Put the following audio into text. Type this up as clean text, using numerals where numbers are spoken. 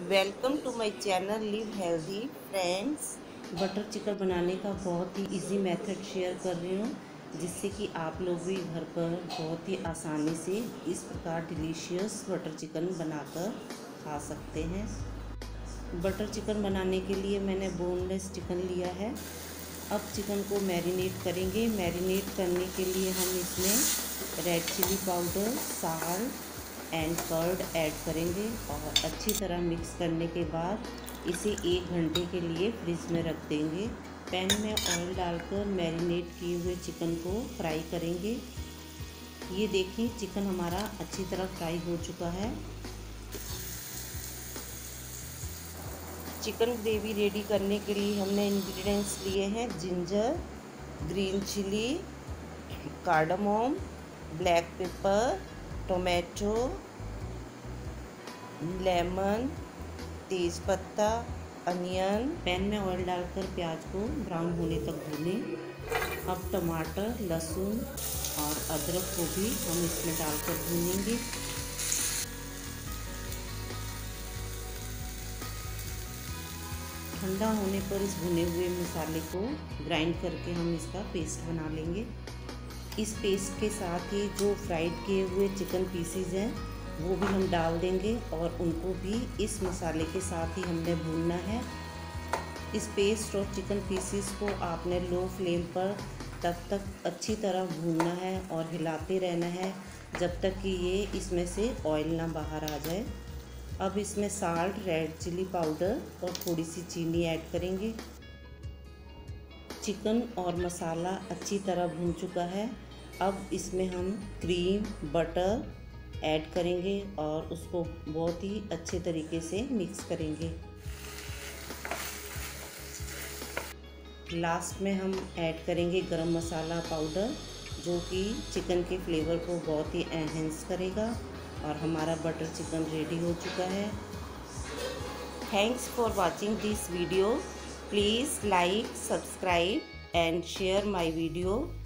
Welcome to my channel live healthy friends. Butter chicken बनाने का बहुत ही इजी मेथड शेयर कर रही हूँ, जिससे कि आप लोग भी घर पर बहुत ही आसानी से इस प्रकार डिलीशियस बटर चिकन बनाकर खा सकते हैं। बटर चिकन बनाने के लिए मैंने बोनलेस चिकन लिया है। अब चिकन को मैरिनेट करेंगे। मैरिनेट करने के लिए हम इसमें red chilli powder, salt and curd add करेंगे और अच्छी तरह मिक्स करने के बाद इसे 1 घंटे के लिए फ्रिज में रख देंगे। पैन में ऑयल डालकर मैरिनेट किए हुए चिकन को फ्राई करेंगे। ये देखिए, चिकन हमारा अच्छी तरह फ्राई हो चुका है। चिकन ग्रेवी रेडी करने के लिए हमने इंग्रेडिएंट्स लिए हैं ginger, green chilli, cardamom, black pepper, tomato, lemon, तेज़पत्ता, अनियन। पैन में ऑयल डालकर प्याज को ब्राउन होने तक भूनें। अब टमाटर, लहसुन और अदरक को भी हम इसमें डालकर भूनेंगे। ठंडा होने पर इस भुने हुए मसाले को ग्राइंड करके हम इसका पेस्ट बना लेंगे। इस पेस्ट के साथ ही जो फ्राइड किए हुए चिकन पीसीज हैं वो भी हम डाल देंगे और उनको भी इस मसाले के साथ ही हमने भूनना है। इस पेस्ट और चिकन पीसीज को आपने लो फ्लेम पर तब तक अच्छी तरह भूनना है और हिलाते रहना है जब तक कि ये इसमें से ऑयल ना बाहर आ जाए। अब इसमें साल्ट, रेड चिली पाउडर और थोड़ी सी चीनी ऐड करेंगे। चिकन और मसाला अच्छी तरह भून चुका है। अब इसमें हम क्रीम, बटर ऐड करेंगे और उसको बहुत ही अच्छे तरीके से मिक्स करेंगे। लास्ट में हम ऐड करेंगे गरम मसाला पाउडर, जो कि चिकन के फ्लेवर को बहुत ही एनहेंस करेगा। और हमारा बटर चिकन रेडी हो चुका है। Thanks for watching this video. Please like, subscribe and share my video.